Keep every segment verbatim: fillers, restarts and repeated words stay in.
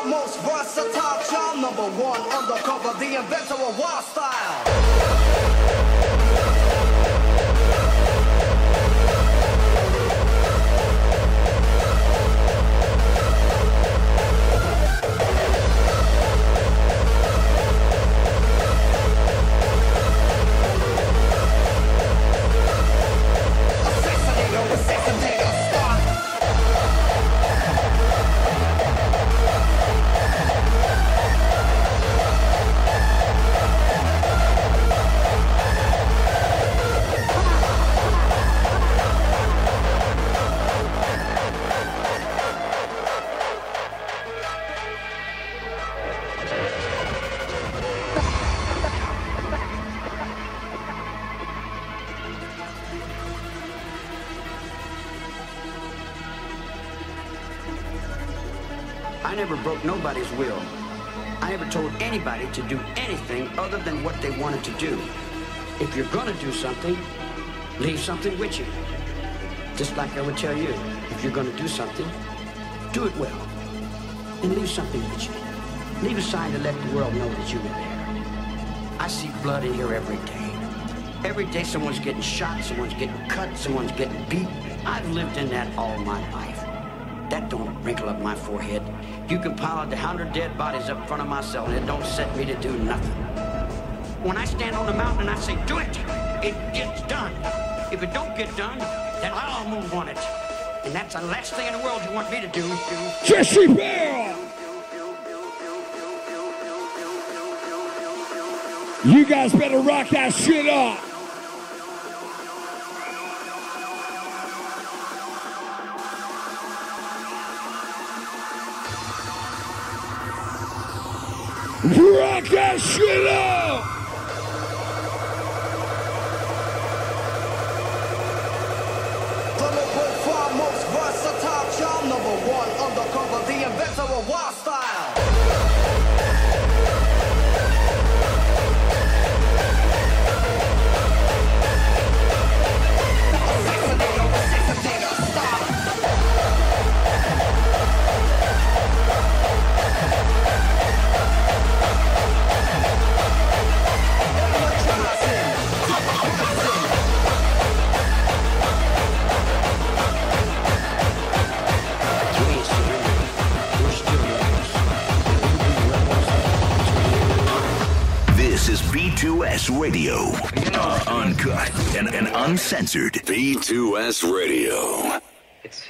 foremost versatile child, number one undercover, the inventor of wild style. I never broke nobody's will. I never told anybody to do anything other than what they wanted to do. If you're gonna do something, leave something with you. Just like I would tell you, if you're gonna do something, do it well. And leave something with you. Leave a sign to let the world know that you were there. I see blood in here every day. Every day someone's getting shot, someone's getting cut, someone's getting beat. I've lived in that all my life. That don't wrinkle up my forehead. You can pile a hundred dead bodies up front of my cell and it don't set me to do nothing. When I stand on the mountain and I say, do it, it gets done. If it don't get done, then I'll move on it. And that's the last thing in the world you want me to do. do Jesse Bell! You guys better rock that shit up. Rock that shit up! Thunderbolt foremost versatile child, number one undercover, the inventor of wild style. Assassinator, assassinator, stop. This is B two S Radio. Uh, uncut and, and uncensored. B two S Radio. It's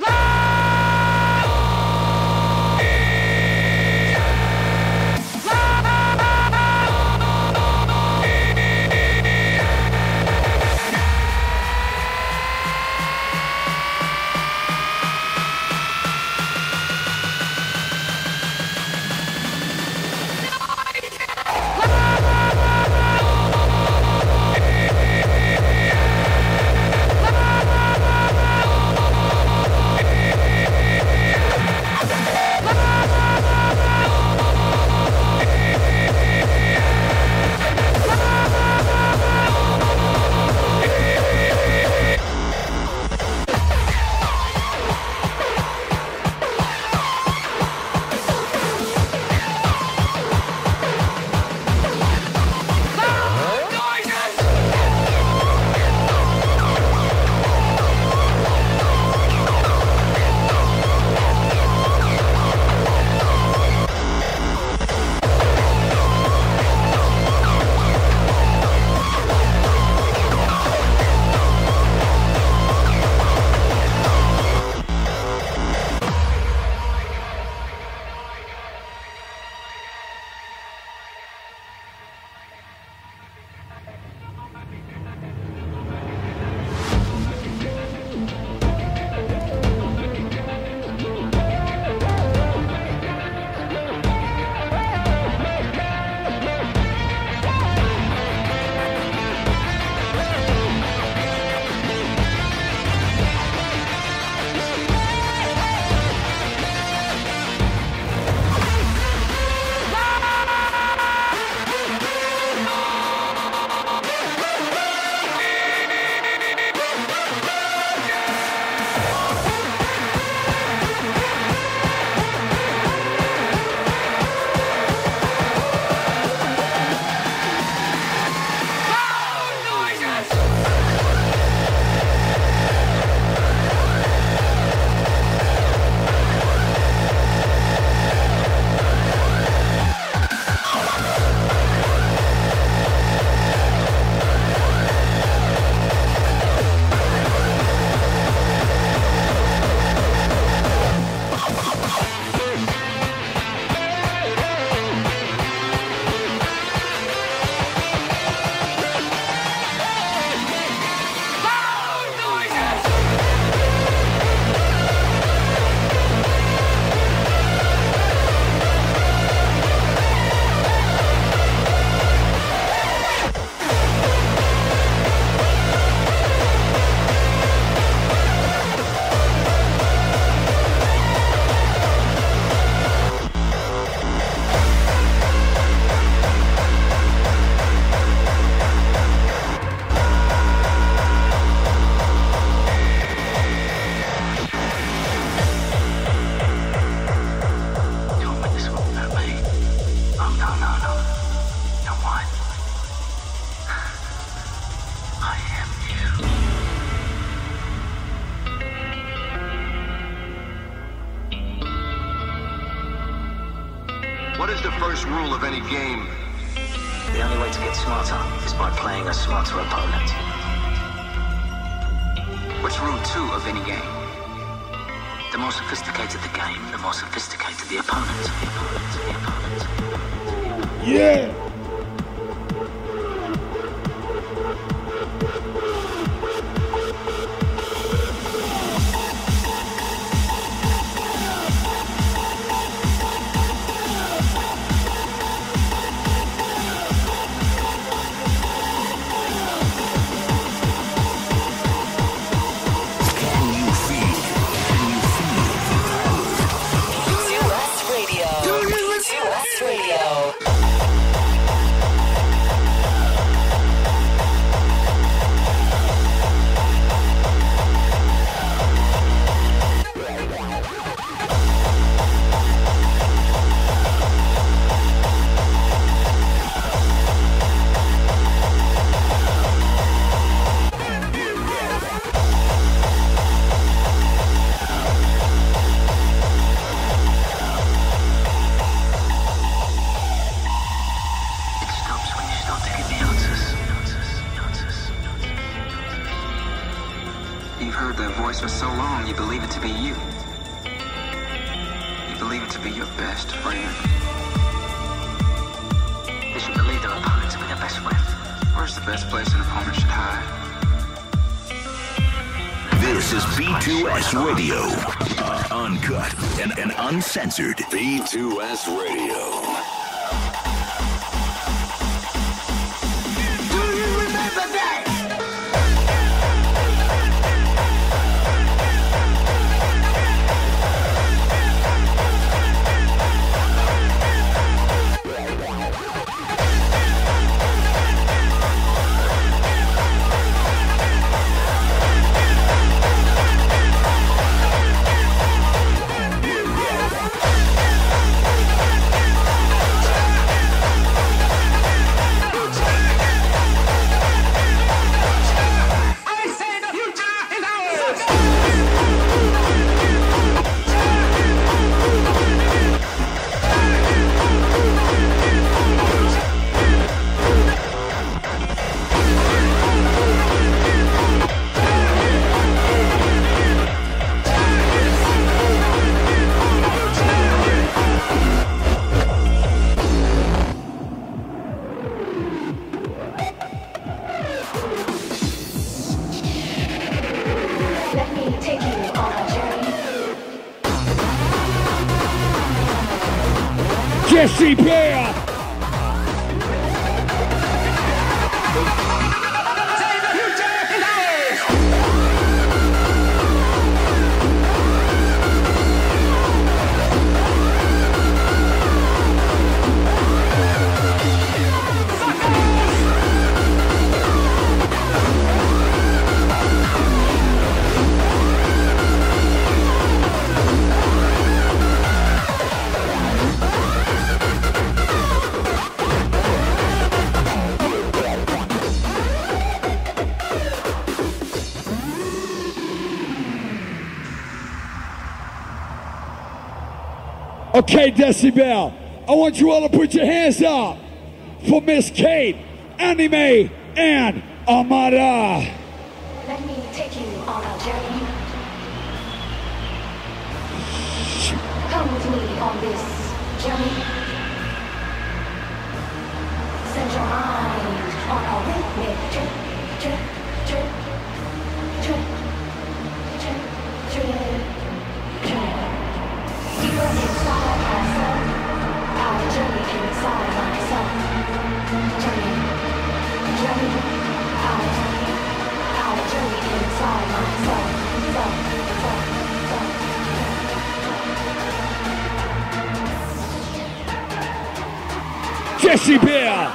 What is the first rule of any game? The only way to get smarter is by playing a smarter opponent. What's rule two of any game? The more sophisticated the game, the more sophisticated the opponent. The opponent, the opponent. Yeah. Radio, uncut and, and uncensored. B two S Radio. Jesse Bear. Okay, Decibel, I want you all to put your hands up for Miss Kate, Anime, and Amara. Let me take you on a journey. Come with me on this journey. Set your mind on a rhythmic trip, trip, trip, trip, trip, trip, trip. Deeper inside myself, our journey inside myself. Journey, journey, our journey, our journey inside myself. Self, self, self. Jesse Bear.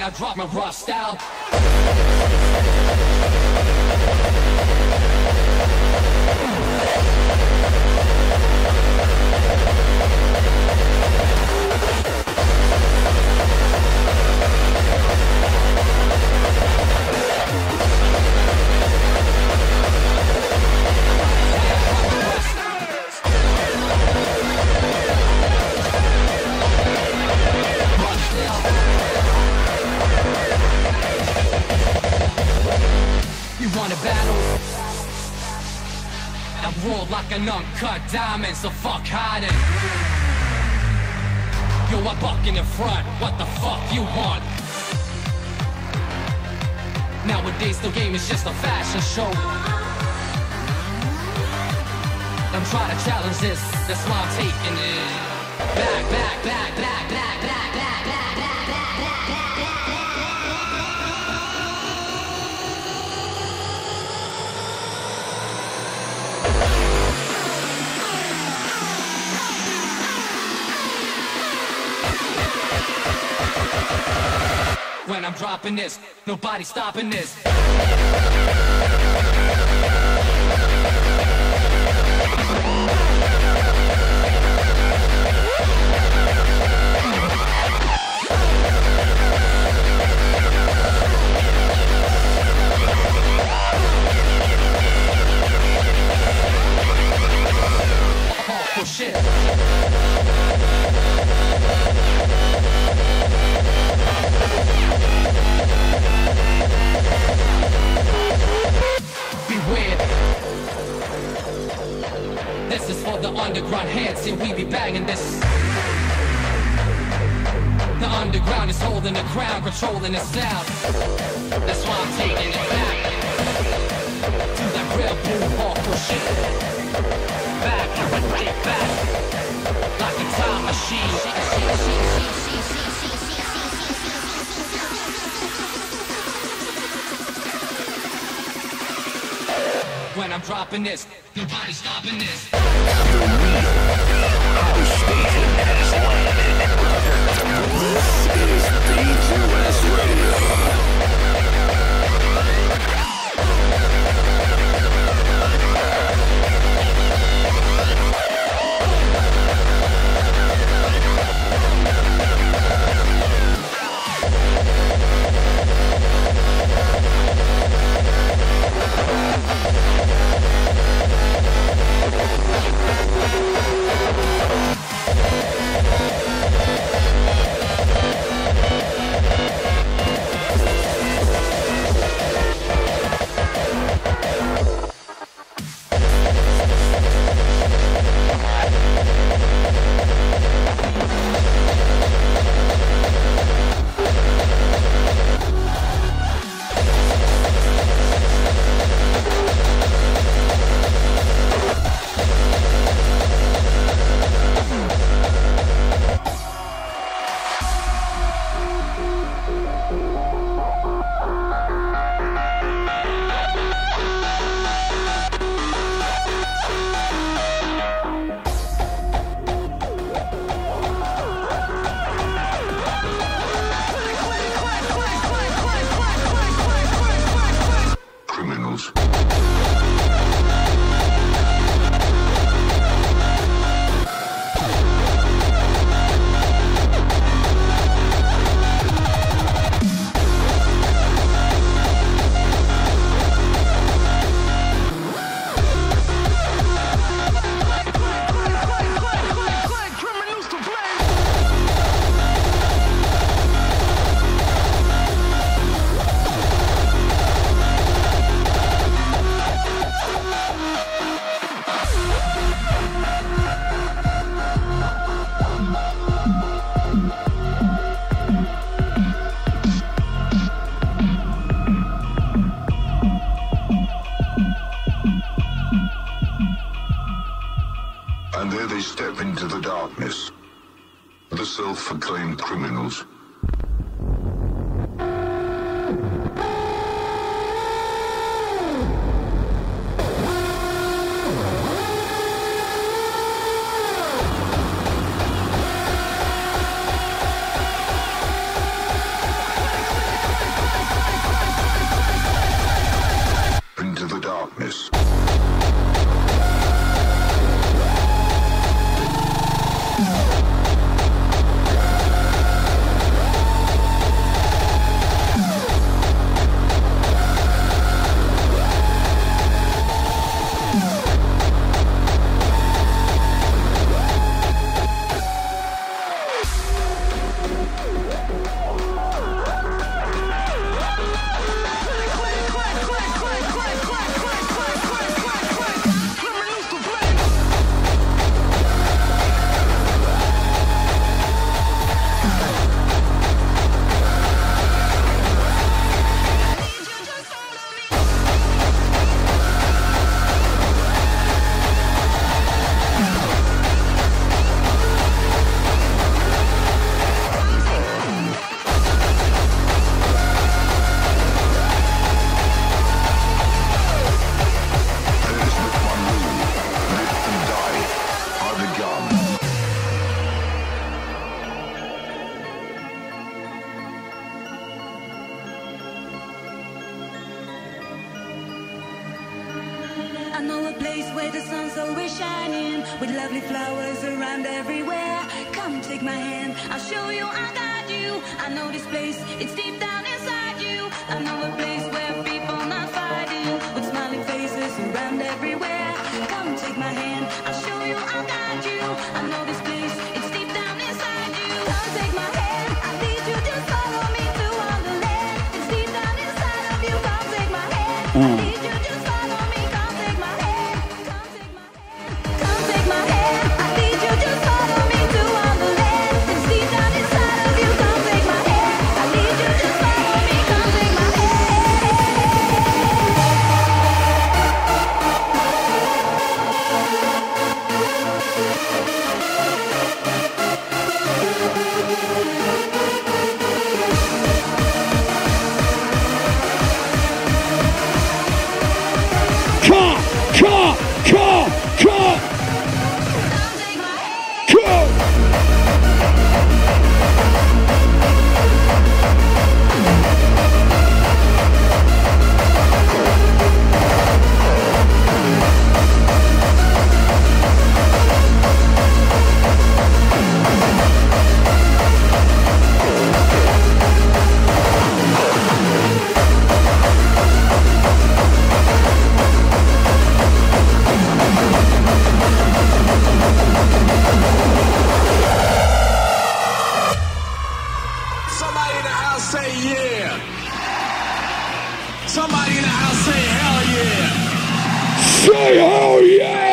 I drop my rough style. Like an uncut diamond, so fuck hiding. Yo, I buck in the front, what the fuck you want? Nowadays the game is just a fashion show. I'm trying to challenge this, that's why I'm taking it. Back, back, back, back, back, back, back, back, back, back, back, back. When I'm dropping this, nobody's stopping this. Oh, shit. This is for the underground heads, and we be banging this. The underground is holding the crown, controlling the sound. That's why I'm taking it back to that real boom hardcore shit. Back, get back, like a time machine. When I'm dropping this, nobody's stopping this. The real house station has landed. This is D two S Radio. And there they step into the darkness, the self-proclaimed criminals. I know a place where the sun's always shining, with lovely flowers around everywhere. Come take my hand, I'll show you, I got you. I know this place, it's deep down inside you. I know a place where people not fighting, with smiling faces around everywhere. Come take my hand, I'll show you, I got you. I know this place, it's deep down inside you. Come take my hand, I lead you, just follow me through Wonderland. It's deep down inside of you. Come take my hand, I lead you, just follow me. Come take my hand, come take my hand, come take my hand. I lead you, just follow me through Wonderland. It's deep down inside of you. Come take my hand, I lead you, just follow me. Come take my hand. Come, come, come, come. Come. Somebody in the house say yeah. Somebody in the house say hell yeah. Say oh yeah.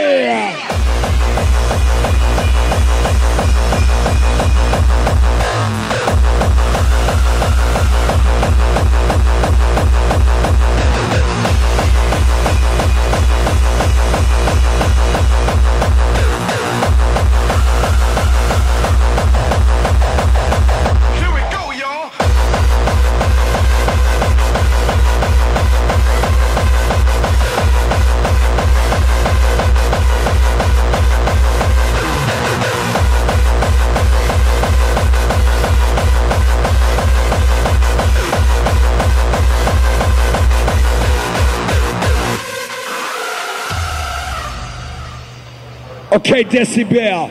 Here we go, y'all. Okay, Decibel.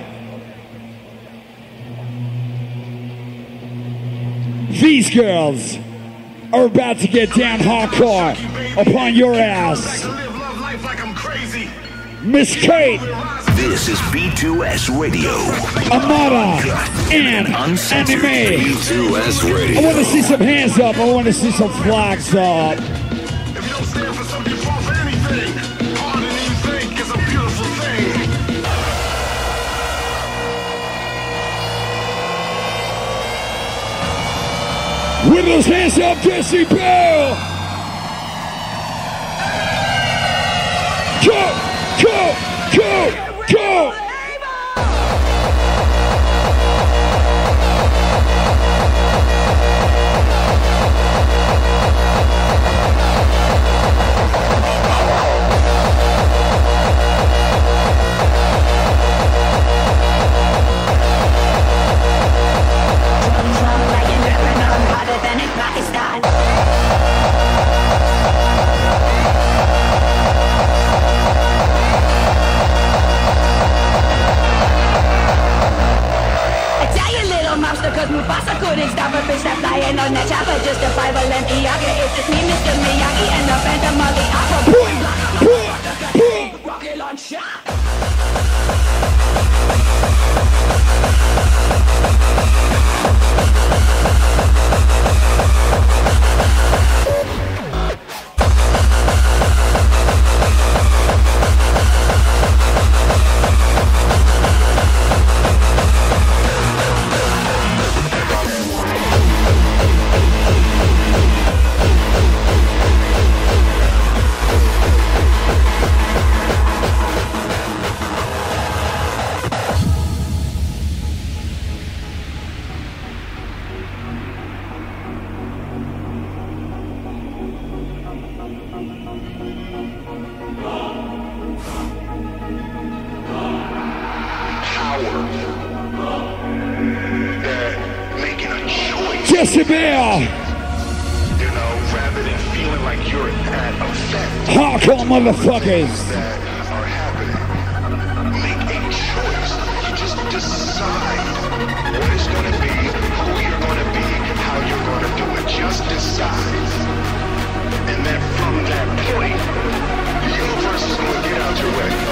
These girls are about to get down hardcore upon your ass. Live love life like I'm crazy. Miss Kate, This is B two S Radio. Amara, and Uncensored Anime. B two S Radio. I want to see some hands up. I want to see some flags up. If you don't stand for something, you fall for anything. Harder than you think is a beautiful thing. With those hands up, Decibel. Go, go, go, go. Cause Mufasa couldn't stop a fish that flying on that chopper. Just a Bible and Iaga. It's just me, Mister Miyagi, and the Phantom of the Opera. Rocket launcher. Decibel. You know, rather than feeling like you're at effect. hardcore motherfuckers. that are happening. Make a choice. You just decide what it's going to be, who you're going to be, how you're going to do it. Just decide. And then from that point, the universe is going to get out your way.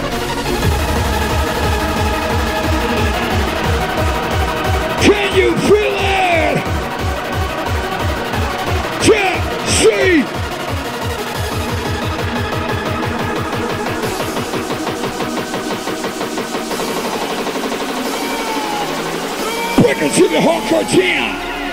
Can you feel it? Can't see. Break into the hardcore jam.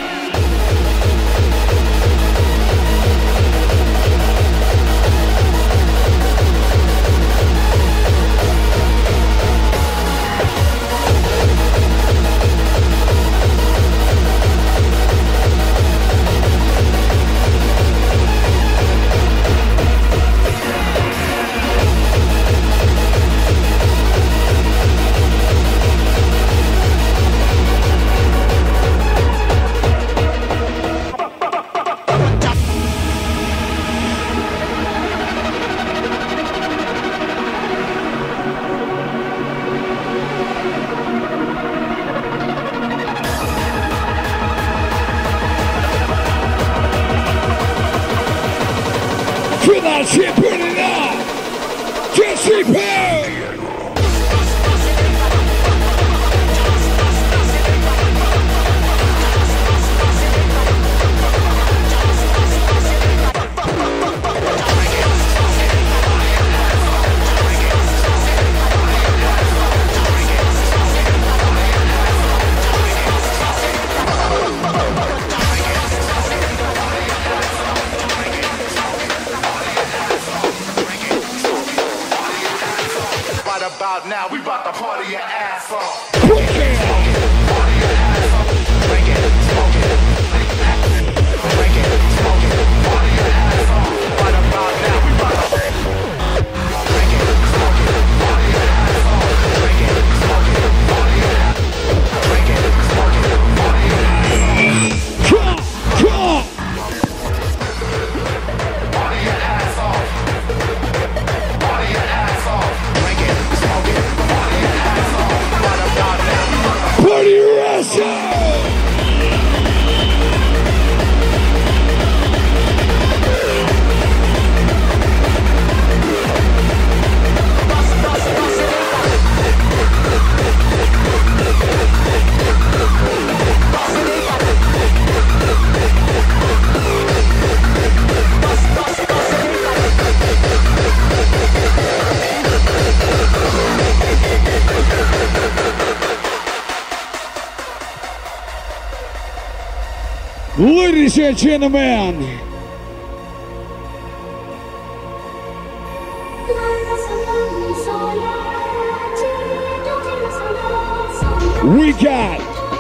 Feel that shit burning up. Jesse Pound. About now, we about to party your ass off. Party Russia! Ladies and gentlemen, we got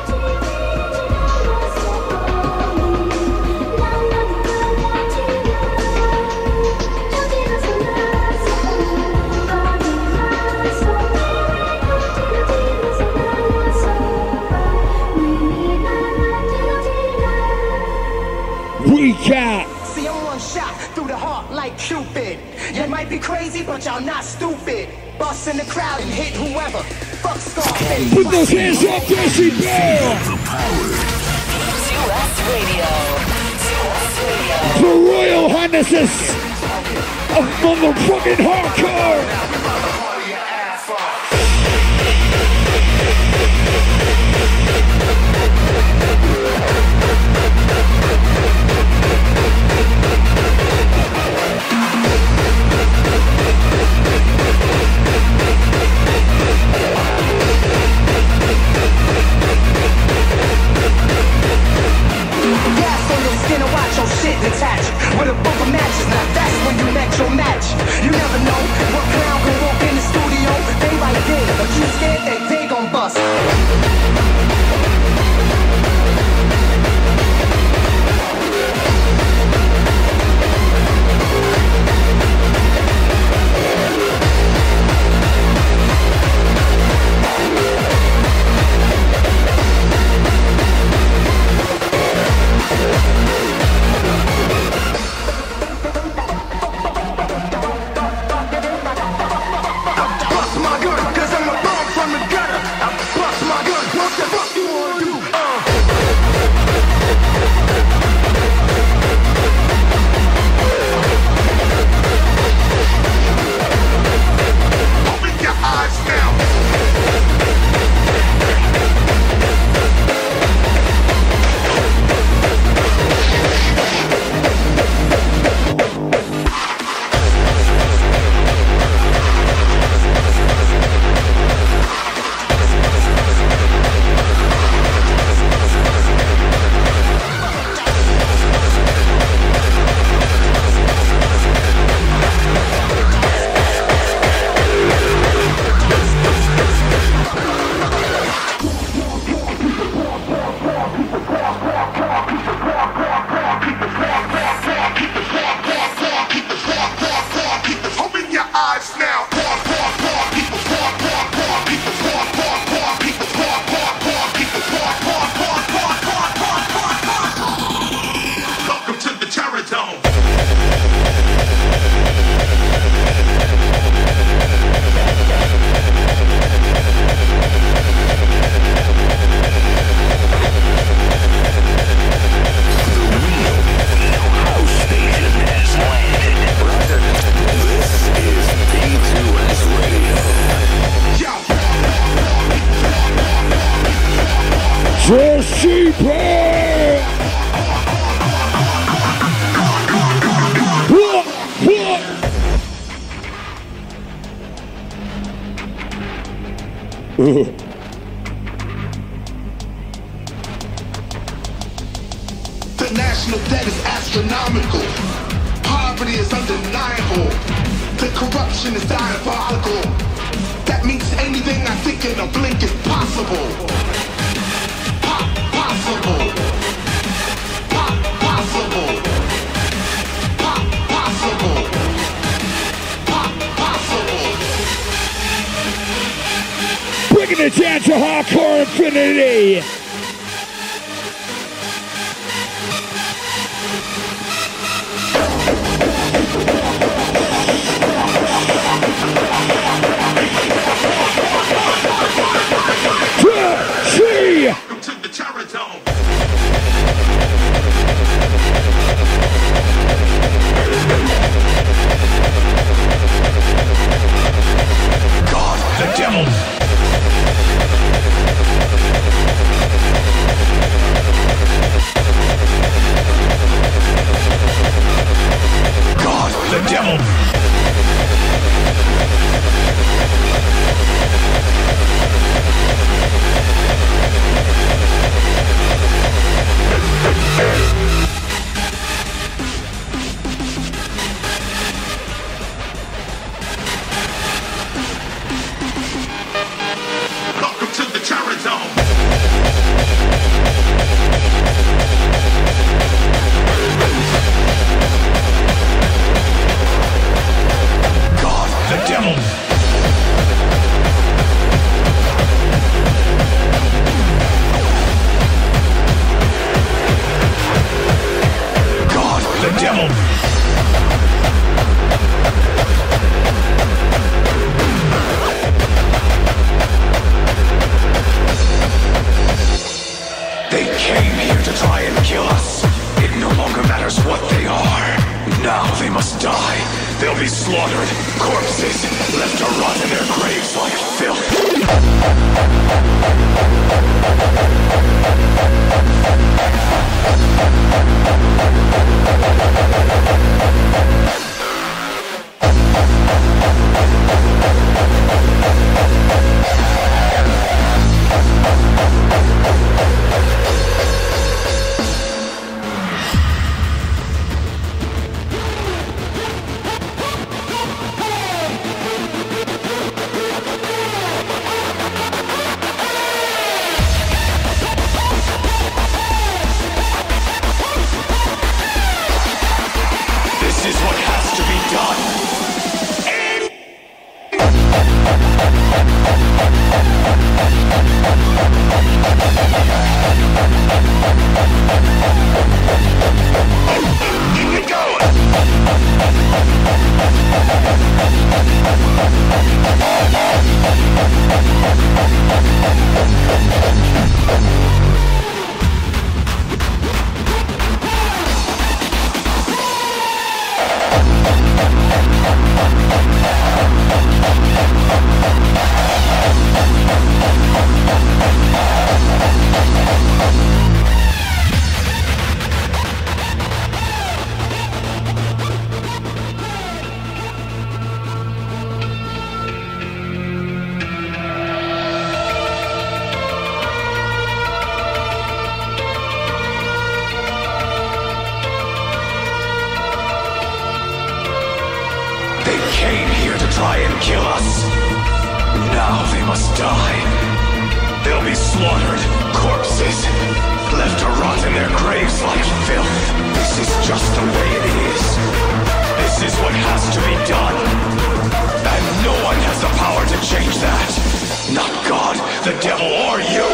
We got See, I'm one shot through the heart like Cupid. You might be crazy, but y'all not stupid. Bust in the crowd and hit whoever. Fuck Scarface. Put those hands up, Jesse Bell. two S Radio. two S Radio. For Royal Highnesses of motherfucking hardcore. Gas on your skin and watch your shit detach. With a bumper matches, now that's when you met your match. You never know what clown can walk in the studio. They right there, but you scared that they gon' bust. Ooh. The national debt is astronomical. Poverty is undeniable. The corruption is diabolical. That means anything I think in a blink is possible. Pop, possible. Pop, possible. Pop, possible. Pop, possible. Bringing it down to hardcore infinity. See! To the terror zone. God, the devil. God, the devil. Welcome to the terror zone. God, the devil. God, the devil. They came here to try and kill us. It no longer matters what they are. Now they must die. They'll be slaughtered. Corpses left to rot in their graves like try and kill us. Now they must die. They'll be slaughtered, corpses, left to rot in their graves like filth. This is just the way it is. This is what has to be done. And no one has the power to change that. Not God, the devil, or you.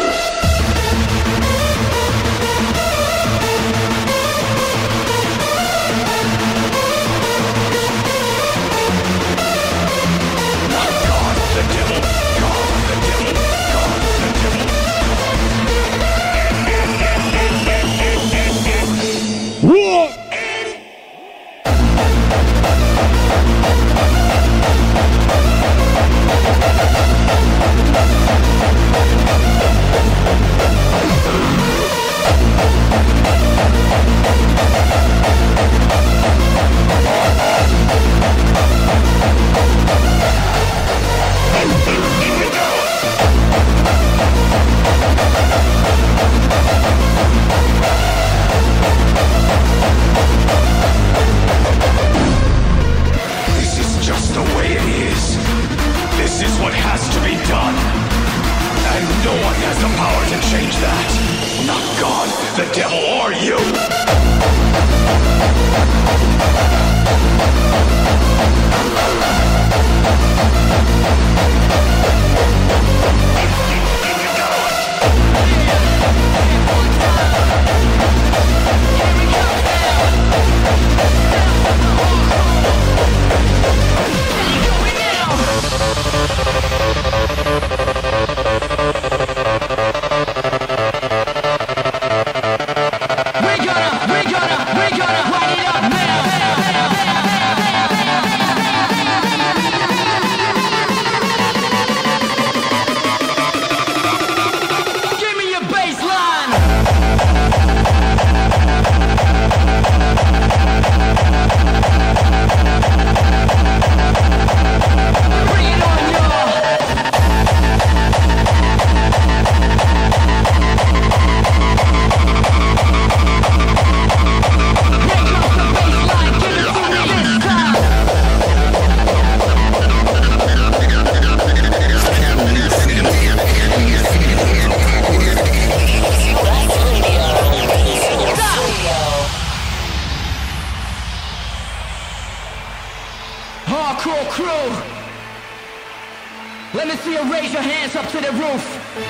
Hardcore crew. Let me see you raise your hands up to the roof.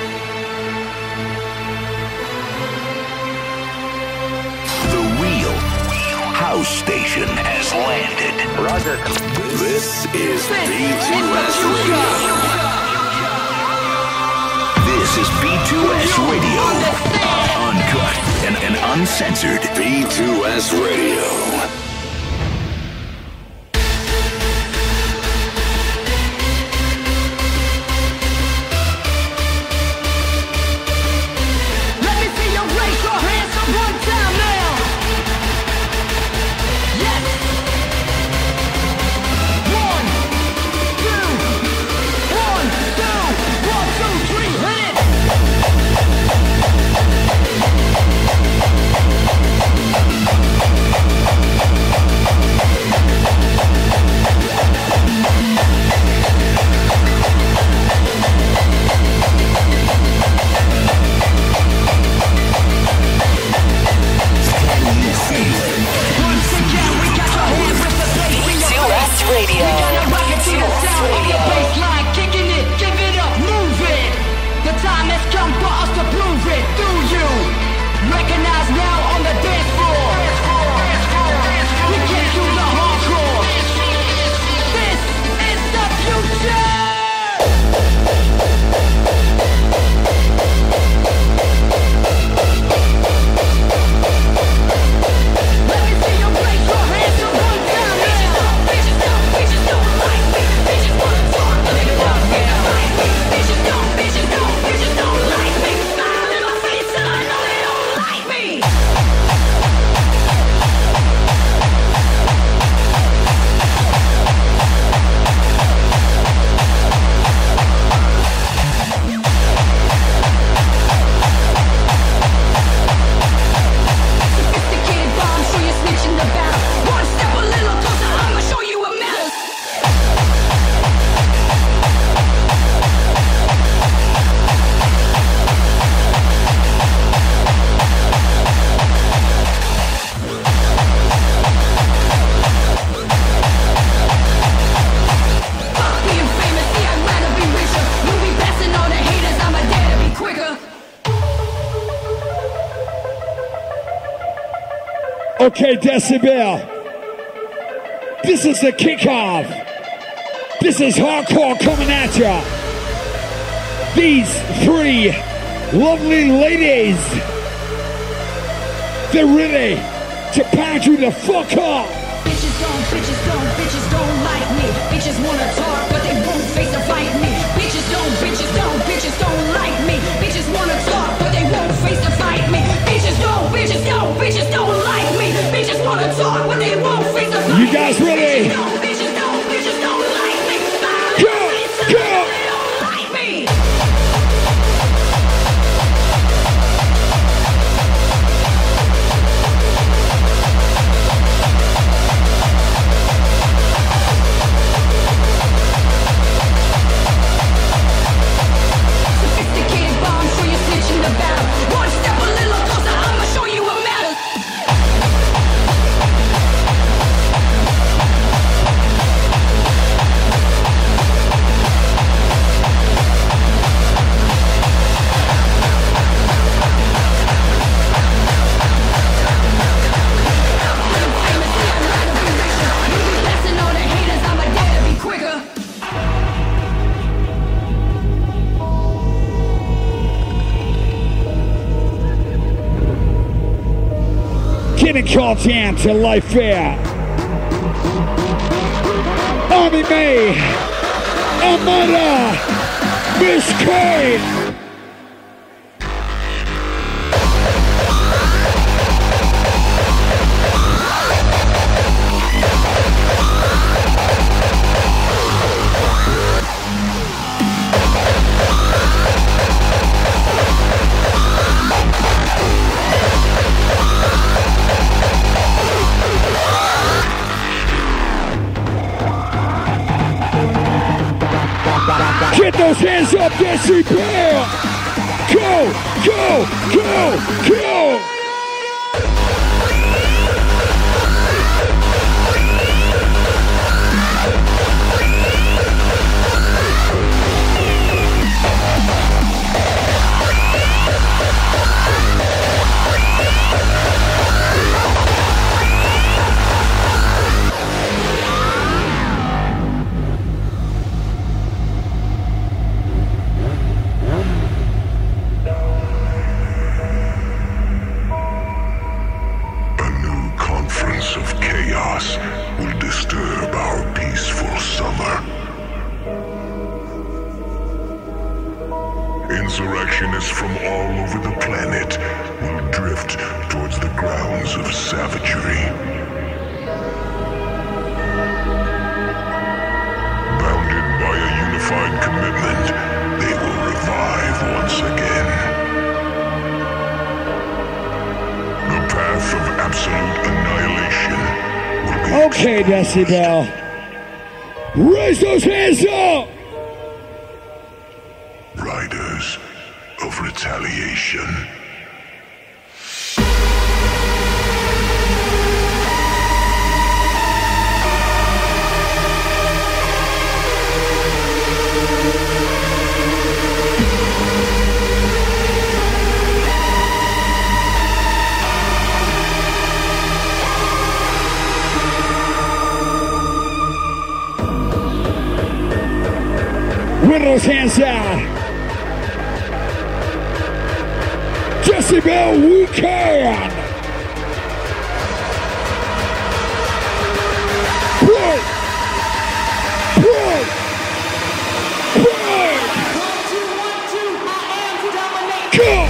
The real house station has landed. Roger. This is B two S Radio. This is B two S Radio. Uncut and, and uncensored. B two S Radio. Okay, Decibel. This is the kickoff. This is hardcore coming at ya. These three lovely ladies, they're ready to pound you the fuck up. Bitches don't, bitches don't, bitches don't like me. Bitches wanna talk, but they won't face to fight me. Bitches don't, bitches don't, bitches don't like me. Bitches wanna talk, but they won't face to fight me. Bitches don't, bitches don't, bitches don't like me. Bitches wanna talk, but they won't face to fight me. You guys ready? Bitches don't, bitches don't, bitches don't like me. Go, go. They don't like me. Sophisticated bomb, so you're snitching about. One step a little closer, I'ma show you what matters. Blasting all the haters, I'ma dare to be quicker. Getting called down to Life Fair. Army May, Amanda, Miss Kate. Get those hands up, Decibel! Go, go, go, go! Beings from all over the planet will drift towards the grounds of savagery. Bounded by a unified commitment, they will revive once again. The path of absolute annihilation will be... Okay, Decibel. Raise those hands up! Riders of retaliation. With those hands out. Decibel, we can. Break. Break. Break. One, two, one, two, I am to dominate. Come.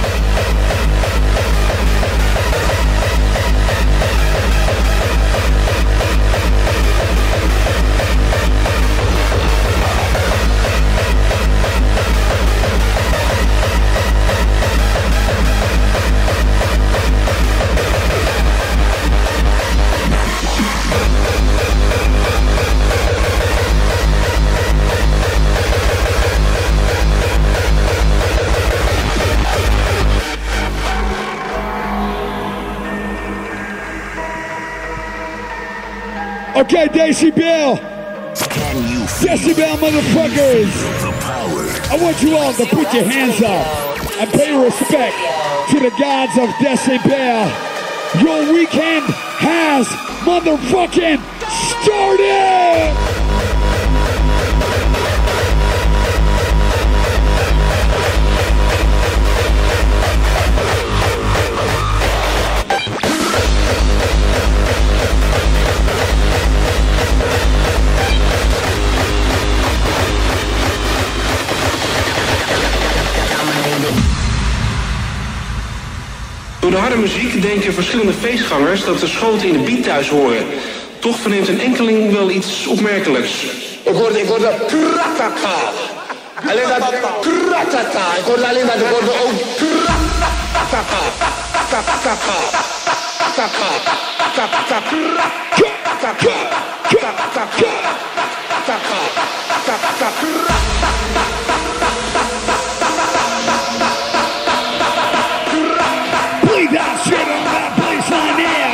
Okay, Decibel. Can you feel Decibel, motherfuckers. the power? I want you all to put your hands up and pay respect to the gods of Decibel. Your weekend has motherfucking started! Door de harde muziek denken verschillende feestgangers dat de schoten in de beat thuis horen. Toch verneemt een enkeling wel iets opmerkelijks. Ik hoorde, ik hoorde kratata. Alleen dat kratata. Ik hoorde alleen dat, ik hoorde ook kratata. Kratata. Kratata. Play that shit on that baseline here.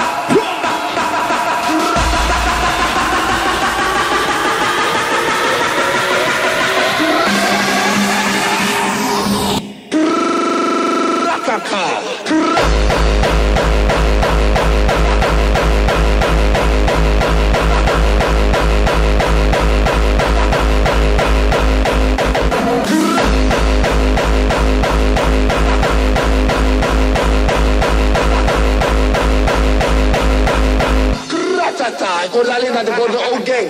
Ik hoorde alleen dat, ik hoorde ook gang.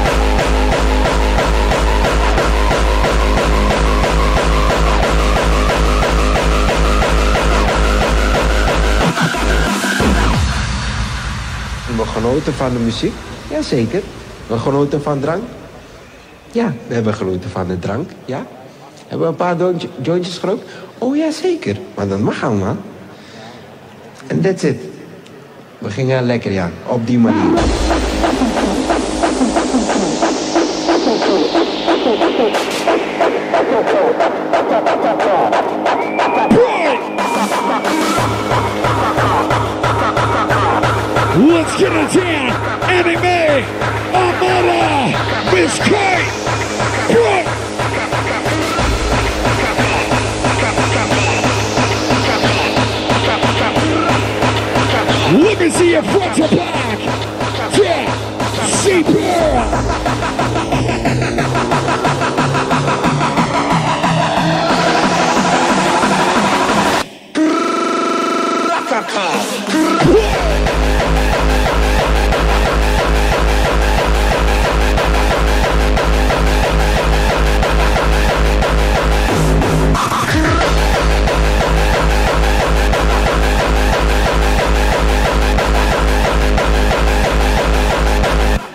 We genoten van de muziek? Jazeker. We genoten van drank? Ja, we hebben genoten van de drank, ja. Hebben we een paar jointje, jointjes gerookt? Oh ja, zeker. Maar dat mag allemaal. En that's it. We gingen lekker, ja. Op die manier. Let's get it down. Anime, Armada, Miss Kate, Bro. Let me see your front to back. Yeah, see girl.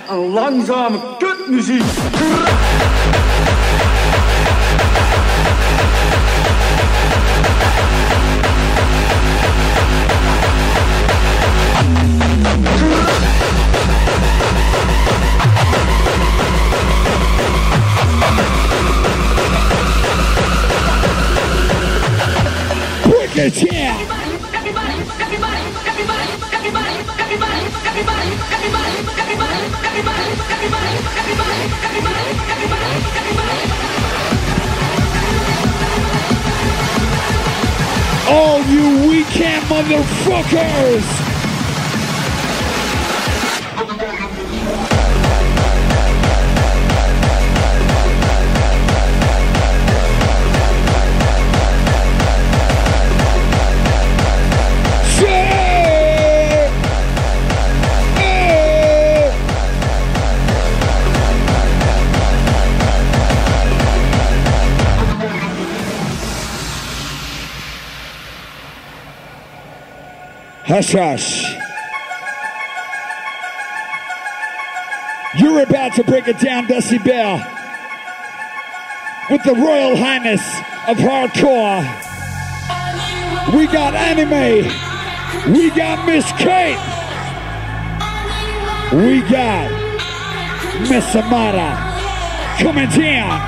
een langzame kutmuziek. Break it down. All you weekend motherfuckers! Hush, hush. You're about to break it down, Decibel, with the Royal Highness of Hardcore. We got Anime. We got Miss Kate. We got Miss Amara coming down.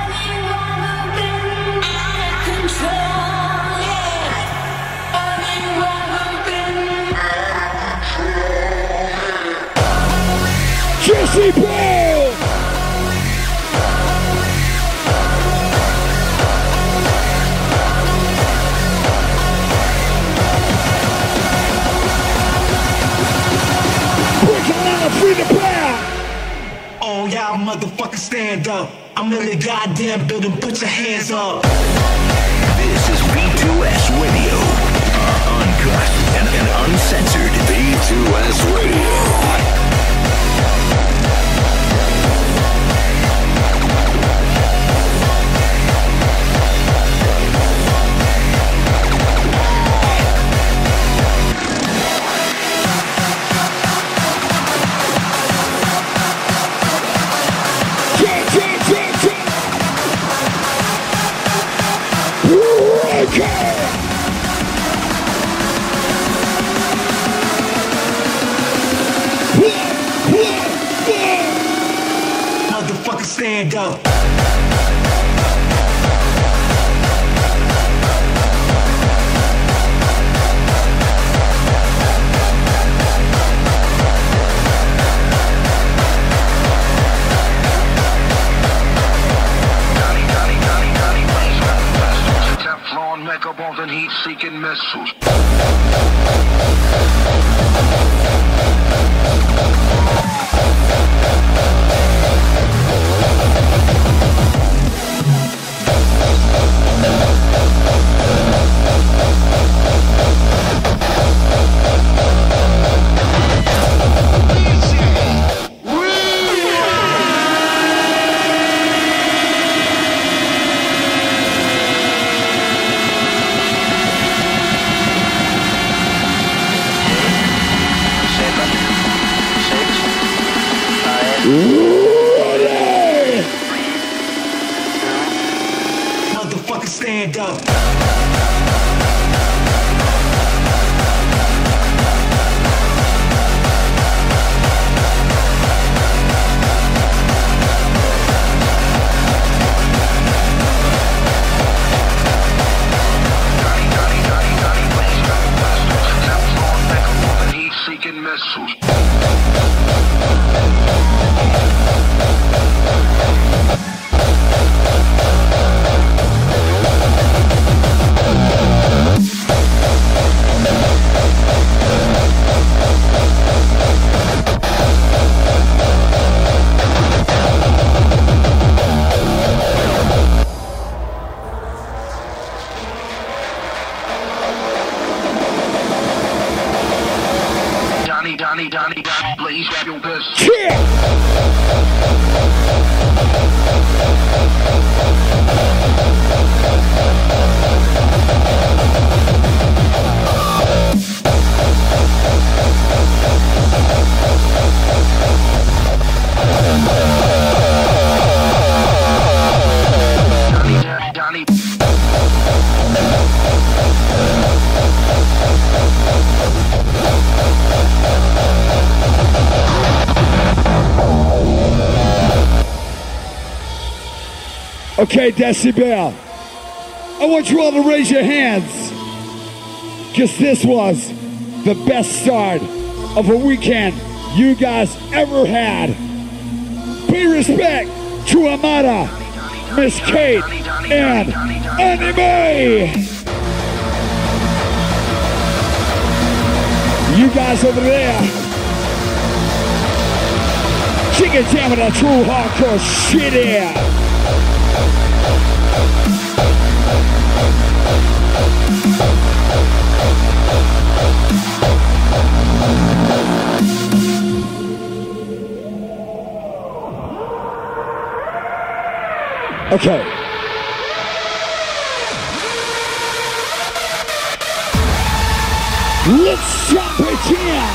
Jesse Bell! Free the power! Oh, y'all motherfuckers stand up. I'm in the goddamn building, put your hands up. This is B two S Radio. Uncut and, and uncensored B two S Radio. Motherfucker stand up. Teflon, mega bombs and heat-seeking missiles. Motherfucker stand up. Heat-seeking missiles. Donnie, Donnie, Donnie, Donnie, please grab your best. Yeah! Okay, Decibel, I want you all to raise your hands, because this was the best start of a weekend you guys ever had. Pay respect to Amara, Miss Kate, and Anime. You guys over there, chicken jam with that true hardcore shit here. Okay. Let's jump it in.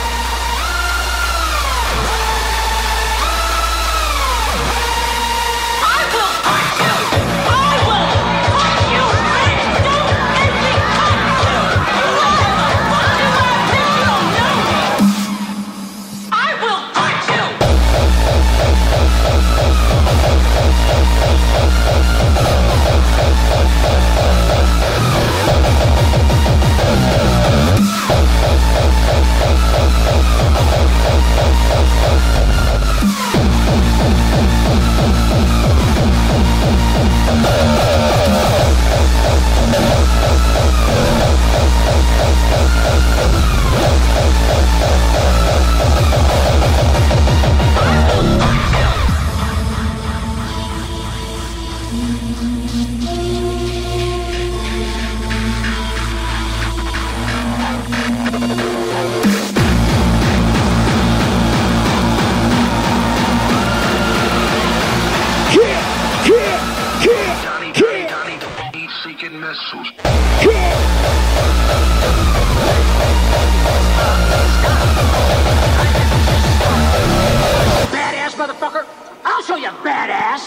Badass motherfucker! I'll show you badass!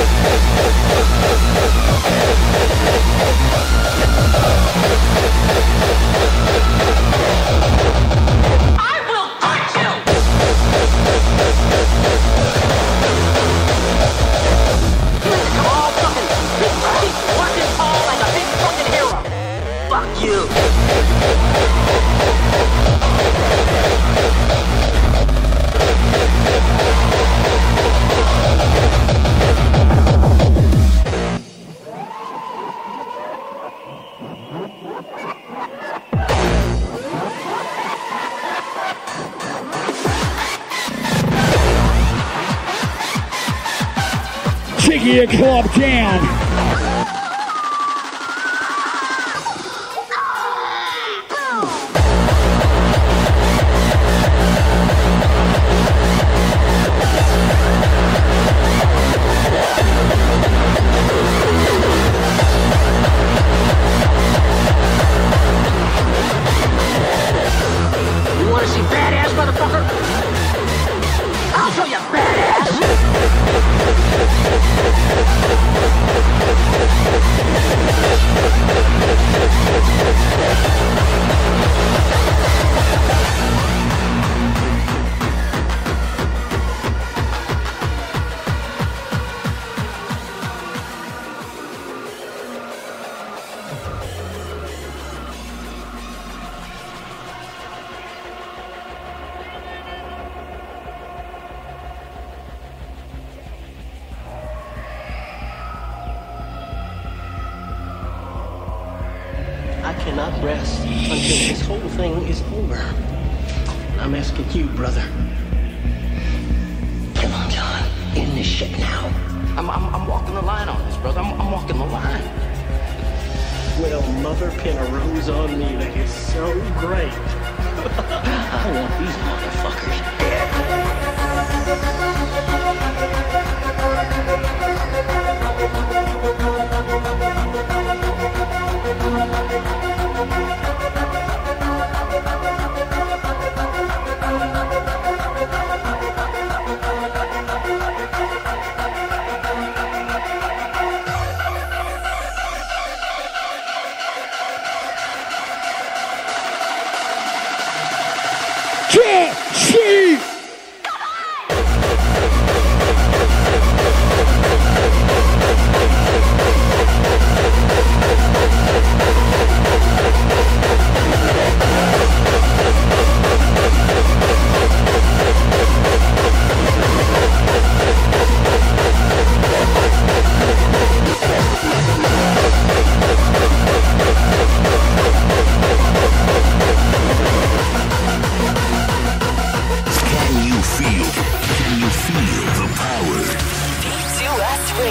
I will fight you! Come on, fucking big fucking working tall like a big fucking hero! Fuck you! Taking your club down. You wanna see badass motherfucker? I'll show you badass! I cannot rest until this whole thing is over. I'm asking you, brother. Come on, John. End this shit now. I'm, I'm, I'm walking the line on this, brother. I'm, I'm walking the line. Well, mother pin a rose on me. That is so great. I want these motherfuckers dead. Jesse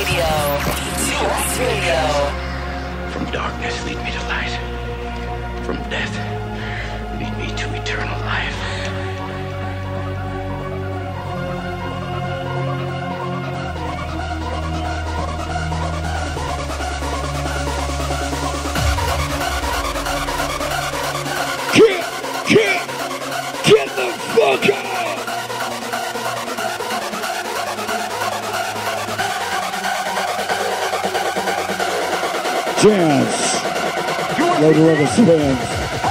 Radio. C O S Radio. From darkness, lead me to light. From death, lead me to eternal life. Get, get, get the fuck out! Chance. Load the rubber spins.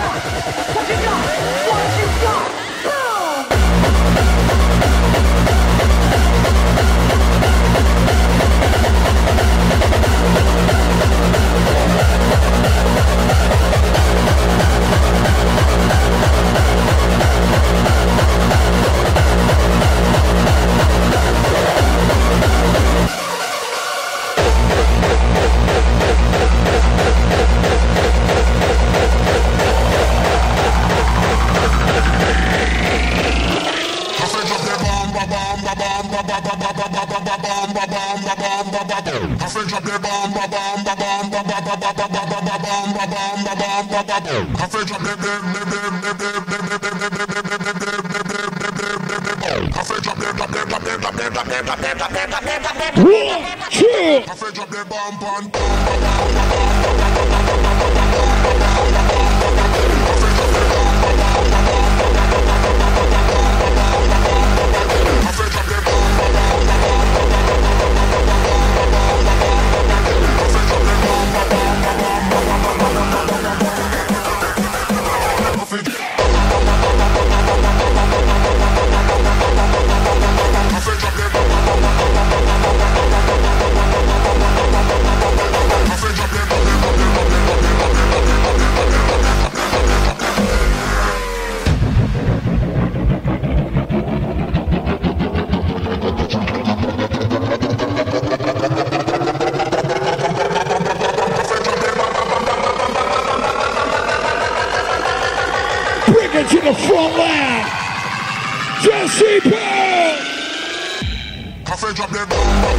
To the front line, Jesse Bell. Cafe drop their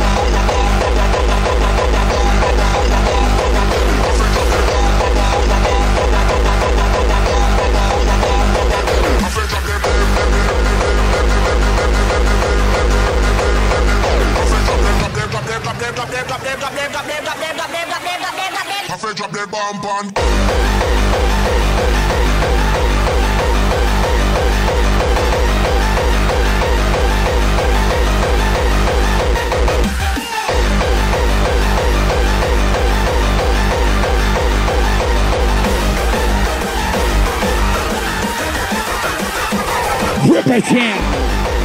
Cafe drop their bomb on. Rip it in.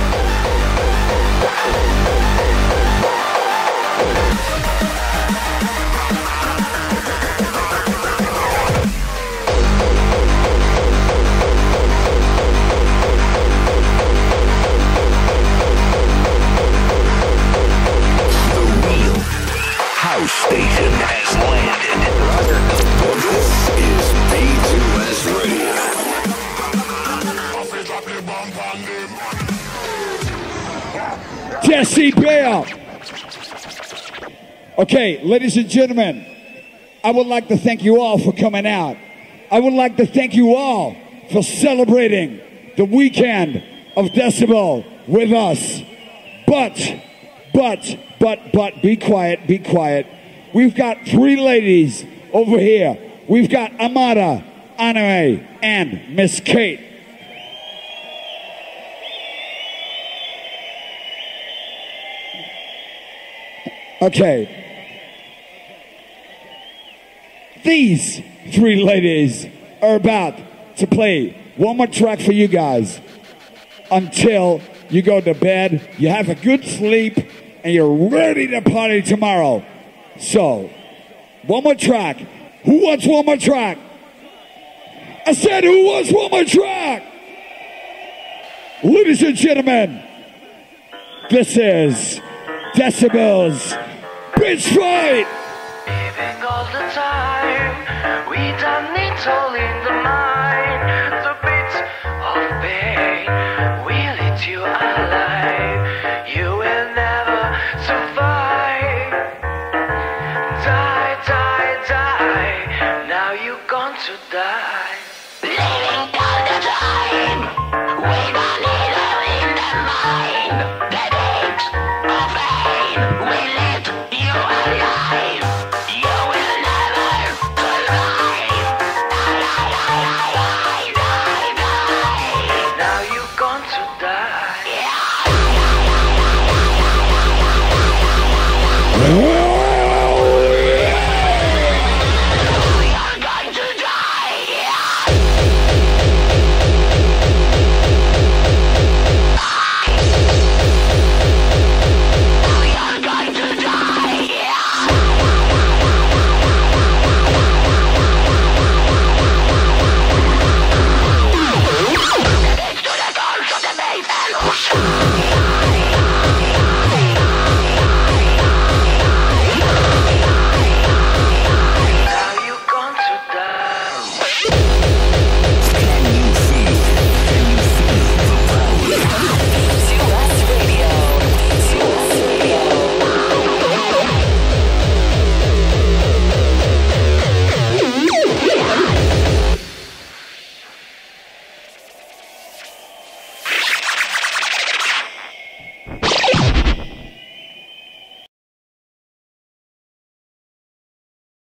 Station has landed. This is B two S Radio. Jesse Bell. Okay, ladies and gentlemen, I would like to thank you all for coming out. I would like to thank you all for celebrating the weekend of Decibel with us. But, but, but, but, be quiet, be quiet. We've got three ladies over here. We've got Amara, Anime, and Miss Kate. Okay. These three ladies are about to play one more track for you guys until you go to bed, you have a good sleep, and you're ready to party tomorrow. So, one more track. Who wants one more track? I said, who wants one more track? Ladies and gentlemen, this is Decibel's Bitch Fight. Living all the time, we done it all in the mind.